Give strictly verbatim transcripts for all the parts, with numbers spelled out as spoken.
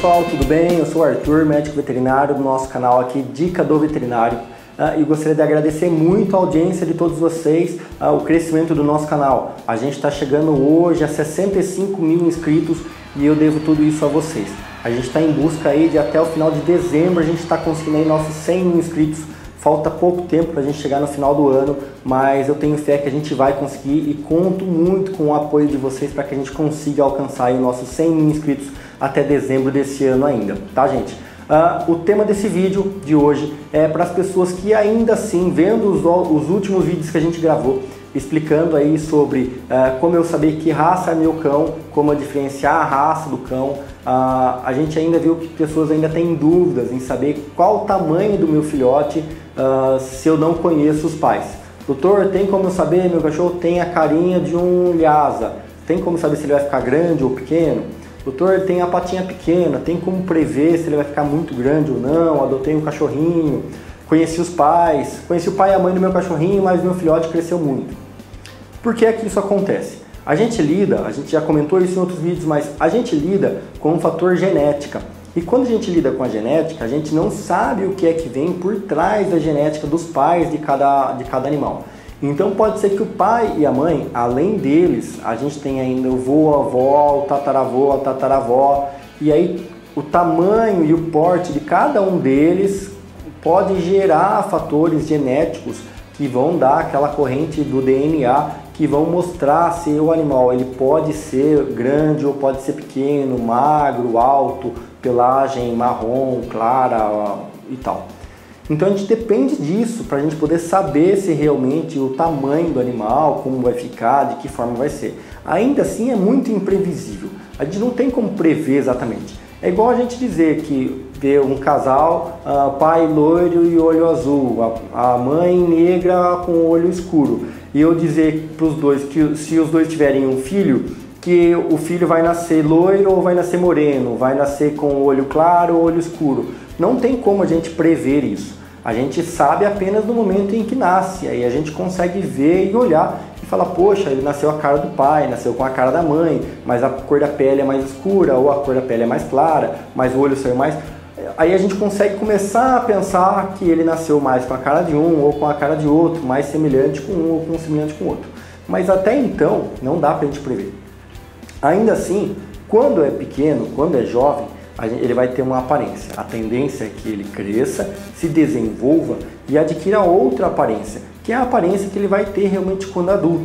pessoal, tudo bem? Eu sou o Arthur, médico veterinário do nosso canal aqui, Dica do Veterinário. Uh, e gostaria de agradecer muito a audiência de todos vocês, uh, o crescimento do nosso canal. A gente está chegando hoje a sessenta e cinco mil inscritos e eu devo tudo isso a vocês. A gente está em busca aí de até o final de dezembro, a gente está conseguindo aí nossos cem mil inscritos. Falta pouco tempo para a gente chegar no final do ano, mas eu tenho fé que a gente vai conseguir e conto muito com o apoio de vocês para que a gente consiga alcançar aí nossos cem mil inscritos até dezembro desse ano ainda, tá, gente? Uh, o tema desse vídeo de hoje é para as pessoas que ainda assim, vendo os, os últimos vídeos que a gente gravou, explicando aí sobre uh, como eu saber que raça é meu cão, como eu diferenciar a raça do cão. Uh, a gente ainda viu que pessoas ainda têm dúvidas em saber qual o tamanho do meu filhote uh, se eu não conheço os pais. Doutor, tem como eu saber? Meu cachorro tem a carinha de um Lhasa. Tem como saber se ele vai ficar grande ou pequeno? Doutor, tem a patinha pequena, tem como prever se ele vai ficar muito grande ou não? Adotei um cachorrinho, conheci os pais, conheci o pai e a mãe do meu cachorrinho, mas meu filhote cresceu muito. Por que é que isso acontece? A gente lida, a gente já comentou isso em outros vídeos, mas a gente lida com um fator genética. E quando a gente lida com a genética, a gente não sabe o que é que vem por trás da genética dos pais de cada, de cada animal. Então pode ser que o pai e a mãe, além deles, a gente tem ainda o vô, a avó, o tataravô, a tataravó, e aí o tamanho e o porte de cada um deles pode gerar fatores genéticos que vão dar aquela corrente do D N A que vão mostrar se o animal ele pode ser grande ou pode ser pequeno, magro, alto, pelagem marrom, clara e tal. Então a gente depende disso para a gente poder saber se realmente o tamanho do animal, como vai ficar, de que forma vai ser. Ainda assim é muito imprevisível, a gente não tem como prever exatamente. É igual a gente dizer que vê um casal, uh, pai loiro e olho azul, a, a mãe negra com olho escuro. E eu dizer para os dois que se os dois tiverem um filho, que o filho vai nascer loiro ou vai nascer moreno, vai nascer com olho claro ou olho escuro. Não tem como a gente prever isso. A gente sabe apenas no momento em que nasce. Aí a gente consegue ver e olhar e falar, poxa, ele nasceu a cara do pai, nasceu com a cara da mãe, mas a cor da pele é mais escura ou a cor da pele é mais clara, mas o olho saiu mais... Aí a gente consegue começar a pensar que ele nasceu mais com a cara de um ou com a cara de outro, mais semelhante com um ou com semelhante com o outro. Mas até então não dá pra gente prever. Ainda assim, quando é pequeno, quando é jovem, ele vai ter uma aparência. A tendência é que ele cresça, se desenvolva e adquira outra aparência, que é a aparência que ele vai ter realmente quando adulto.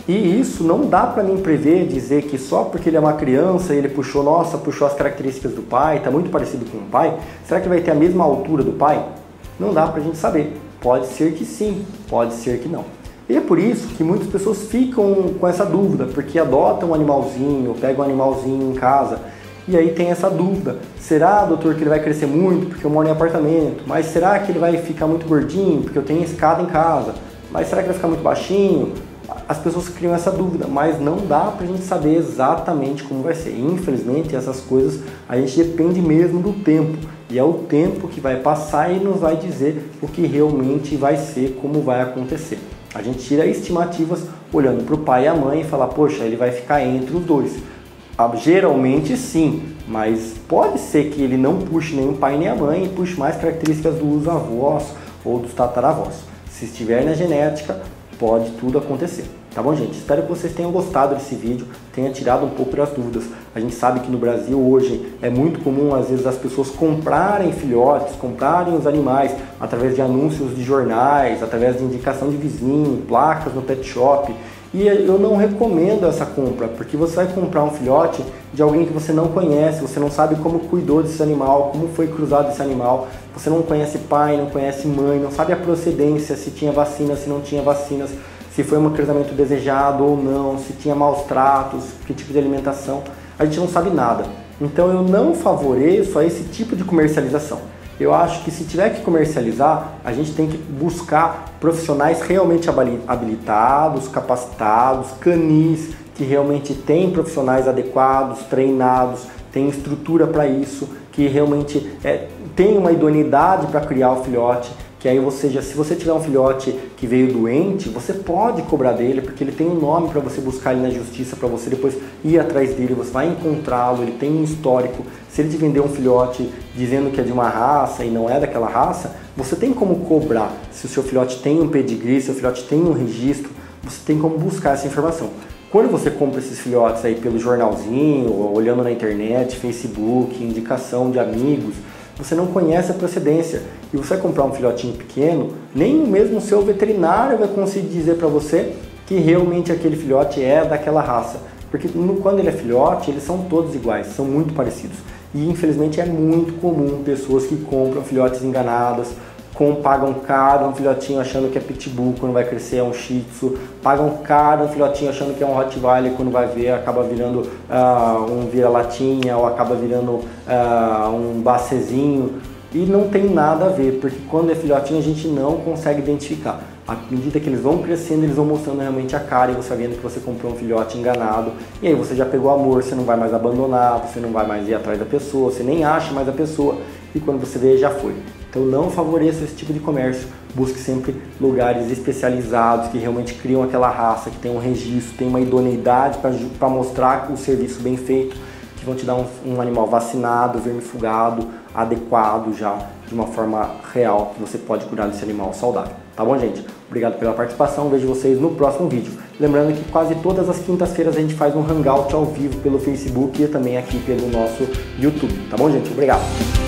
E isso não dá para mim prever, dizer que só porque ele é uma criança, ele puxou, nossa, puxou as características do pai, está muito parecido com o pai, será que vai ter a mesma altura do pai? Não dá para a gente saber. Pode ser que sim, pode ser que não. E é por isso que muitas pessoas ficam com essa dúvida, porque adotam um animalzinho, pegam um animalzinho em casa, e aí tem essa dúvida, será, doutor, que ele vai crescer muito porque eu moro em apartamento? Mas será que ele vai ficar muito gordinho porque eu tenho escada em casa? Mas será que ele vai ficar muito baixinho? As pessoas criam essa dúvida, mas não dá pra gente saber exatamente como vai ser. Infelizmente, essas coisas a gente depende mesmo do tempo. E é o tempo que vai passar e nos vai dizer o que realmente vai ser, como vai acontecer. A gente tira estimativas olhando para o pai e a mãe e fala, poxa, ele vai ficar entre os dois. Geralmente sim, mas pode ser que ele não puxe nem o pai nem a mãe e puxe mais características dos avós ou dos tataravós. Se estiver na genética, pode tudo acontecer. Tá bom, gente? Espero que vocês tenham gostado desse vídeo, tenha tirado um pouco das dúvidas. A gente sabe que no Brasil hoje é muito comum, às vezes, as pessoas comprarem filhotes, comprarem os animais através de anúncios de jornais, através de indicação de vizinho, placas no pet shop. E eu não recomendo essa compra, porque você vai comprar um filhote de alguém que você não conhece, você não sabe como cuidou desse animal, como foi cruzado esse animal, você não conhece pai, não conhece mãe, não sabe a procedência, se tinha vacina, se não tinha vacinas, se foi um cruzamento desejado ou não, se tinha maus tratos, que tipo de alimentação, a gente não sabe nada. Então eu não favoreço a esse tipo de comercialização. Eu acho que se tiver que comercializar, a gente tem que buscar profissionais realmente habilitados, capacitados, canis, que realmente têm profissionais adequados, treinados, têm estrutura para isso, que realmente é, tem uma idoneidade para criar o filhote, que aí você já, se você tiver um filhote que veio doente, você pode cobrar dele, porque ele tem um nome para você buscar ele na justiça, para você depois ir atrás dele, você vai encontrá-lo, ele tem um histórico. Se ele te vender um filhote dizendo que é de uma raça e não é daquela raça, você tem como cobrar. Se o seu filhote tem um pedigree, se o seu filhote tem um registro, você tem como buscar essa informação. Quando você compra esses filhotes aí pelo jornalzinho, olhando na internet, Facebook, indicação de amigos, você não conhece a procedência e você vai comprar um filhotinho pequeno, nem mesmo o seu veterinário vai conseguir dizer para você que realmente aquele filhote é daquela raça, porque quando ele é filhote, eles são todos iguais, são muito parecidos e infelizmente é muito comum pessoas que compram filhotes enganadas, com, pagam caro um filhotinho achando que é pitbull, quando vai crescer é um shih tzu, pagam caro um filhotinho achando que é um rottweiler, quando vai ver acaba virando uh, um vira-latinha ou acaba virando uh, um bacezinho, e não tem nada a ver, porque quando é filhotinho a gente não consegue identificar. À medida que eles vão crescendo, eles vão mostrando realmente a cara e você vai vendo que você comprou um filhote enganado, e aí você já pegou amor, você não vai mais abandonar, você não vai mais ir atrás da pessoa, você nem acha mais a pessoa, e quando você vê, já foi. Então não favoreça esse tipo de comércio, busque sempre lugares especializados que realmente criam aquela raça, que tem um registro, tem uma idoneidade para mostrar o serviço bem feito, que vão te dar um, um animal vacinado, vermifugado, adequado já, de uma forma real, que você pode cuidar desse animal saudável. Tá bom, gente? Obrigado pela participação, vejo vocês no próximo vídeo. Lembrando que quase todas as quintas-feiras a gente faz um hangout ao vivo pelo Facebook e também aqui pelo nosso YouTube. Tá bom, gente? Obrigado!